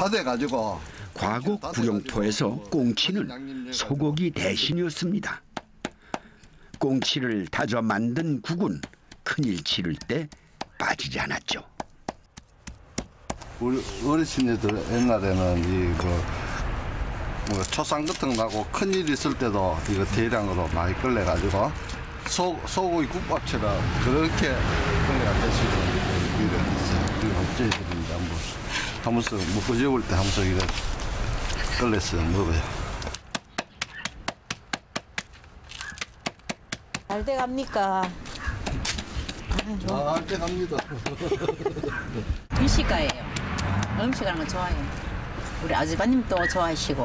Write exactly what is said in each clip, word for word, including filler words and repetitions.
다 돼가지고. 과거 구룡포에서 꽁치는 소고기 대신이었습니다. 꽁치를 다져 만든 국은 큰일 치를 때 빠지지 않았죠. 우리 어르신들 옛날에는 이거 뭐 초상 같은 거 나고 큰일 있을 때도 이거 대량으로 많이 끌래가지고 소 소고기 국밥처럼 그렇게 끌래가 드시는 일이 있어요. 그리고 저희들이 한번 하면서 뭐 그저볼 때 하면서 이래 끌래서 먹어요. 잘 돼갑니까? 잘 돼갑니다. 미식가예요. 음식하는 거 좋아해요. 우리 아주버님도 좋아하시고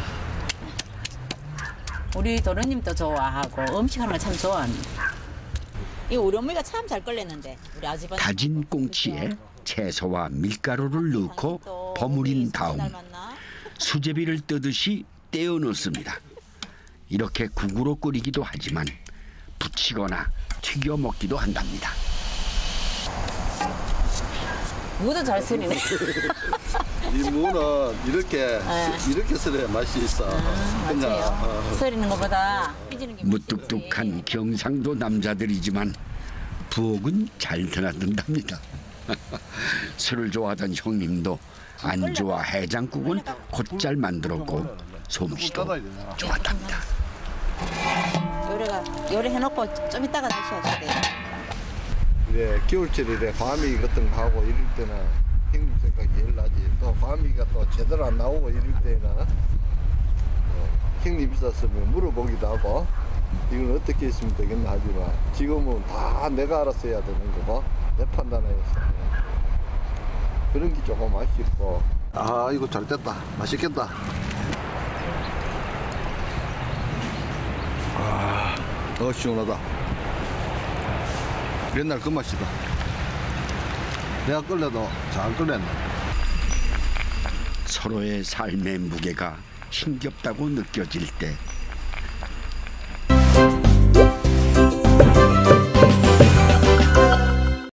우리 도련님도 좋아하고 음식하는 거 참 좋아합니다. 이 우리 어머니가 참 잘 끓였는데 우리 아주버님 다진 꽁치에 채소와 밀가루를 넣고 버무린 다음 수제비를 뜨듯이 떼어 넣습니다. 이렇게 국으로 끓이기도 하지만 부치거나 튀겨 먹기도 한답니다. 무도 잘 썰이네. 이 무는 이렇게 네. 이렇게 썰어야 맛이 있어. 아, 그냥, 맞아요. 어. 썰이는 것보다 삐지는 게 무뚝뚝한 경상도 남자들이지만 부엌은 잘 드나든답니다. 술을 좋아하던 형님도 안주와 해장국은 곧잘 만들었고 솜씨도 좋았답니다. 요래가 요래 해놓고 좀 이따가 드셔야 돼요. 예, 겨울철에 과미 같은 거 하고 이럴 때는 형님 생각이 제일 나지. 또 과미가 또 제대로 안 나오고 이럴 때는 어, 형님 있었으면 물어보기도 하고 이건 어떻게 했으면 되겠나 하지만 지금은 다 내가 알아서 해야 되는 거고 내 판단에 있어. 그런 게 조금 아쉽고. 아, 이거 잘 됐다. 맛있겠다. 아, 어 시원하다. 옛날 그 맛이다. 내가 끓여도 잘 끓였네. 서로의 삶의 무게가 힘겹다고 느껴질 때